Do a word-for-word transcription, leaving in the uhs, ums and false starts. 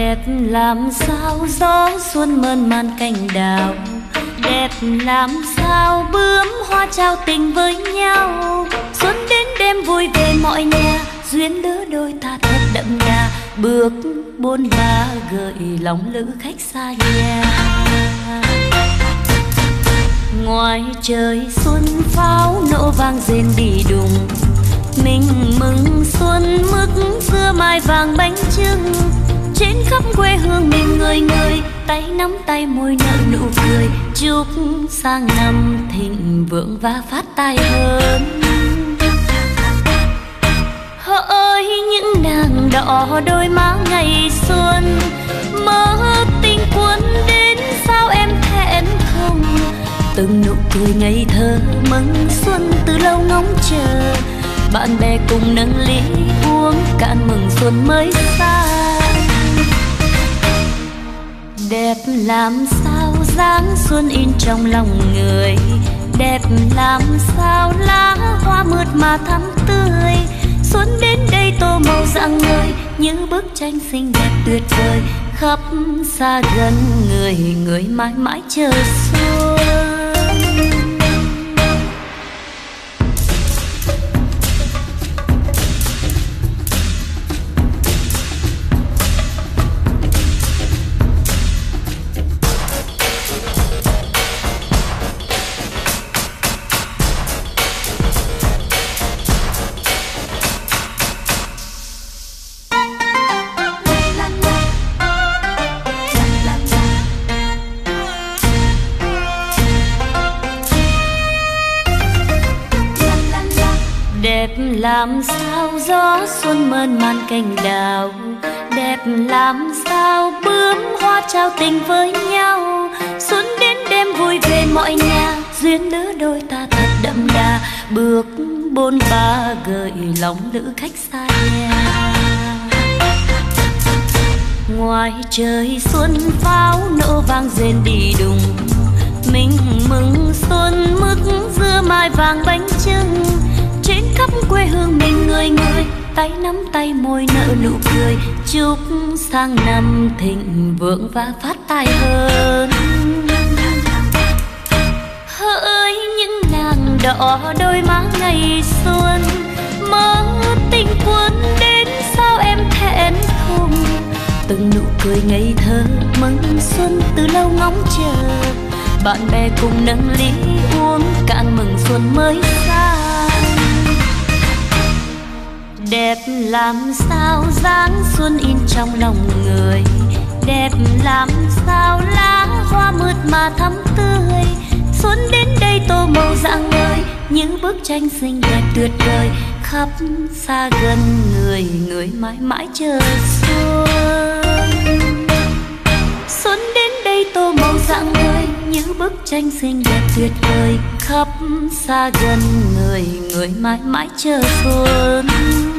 Đẹp làm sao gió xuân mơn man cành đào, đẹp làm sao bướm hoa trao tình với nhau. Xuân đến đêm vui về mọi nhà, duyên lứa đôi ta thật đậm đà, bước bôn ba gợi lòng lữ khách xa nhà. Ngoài trời xuân pháo nổ vang rền đi đùng, mình mừng xuân mứt dưa mai vàng bánh chưng. Trên khắp quê hương mình người người, tay nắm tay môi nở nụ cười, chúc sang năm thịnh vượng và phát tài hơn. Hỡi những nàng đỏ đôi má ngày xuân, mơ tình quân đến sao em thẹn không. Từng nụ cười ngây thơ mừng xuân từ lâu ngóng chờ, bạn bè cùng nâng ly uống cạn mừng xuân mới sang. Đẹp làm sao dáng xuân in trong lòng người, đẹp làm sao lá hoa mượt mà thắm tươi. Xuân đến đây tô màu rạng ngời như bức tranh xinh đẹp tuyệt vời, khắp xa gần người người mãi mãi chờ xuân. Đẹp làm sao gió xuân mơn man cành đào, đẹp làm sao bướm hoa trao tình với nhau. Xuân đến đêm vui về mọi nhà, duyên lứa đôi ta thật đậm đà, bước bôn ba gợi lòng lữ khách xa nhà. Ngoài trời xuân pháo nổ vang rền đi đùng, mình mừng xuân mứt dưa mai vàng bánh chưng. Trên khắp quê hương mình người người, tay nắm tay môi nở nụ cười, chúc sang năm thịnh vượng và phát tài hơn. Hỡi những nàng đỏ đôi má ngày xuân, mơ tình quân đến sao em thẹn không. Từng nụ cười ngây thơ mừng xuân từ lâu ngóng chờ, bạn bè cùng nâng ly uống cạn mừng xuân mới sang. Đẹp làm sao dáng xuân in trong lòng người, đẹp làm sao lá hoa mượt mà thắm tươi. Xuân đến đây tô màu rạng ngời như bức tranh xinh đẹp tuyệt vời, khắp xa gần người người mãi mãi chờ xuân. Xuân đến đây tô màu rạng ngời như bức tranh xinh đẹp tuyệt vời, khắp xa gần người người mãi mãi chờ xuân.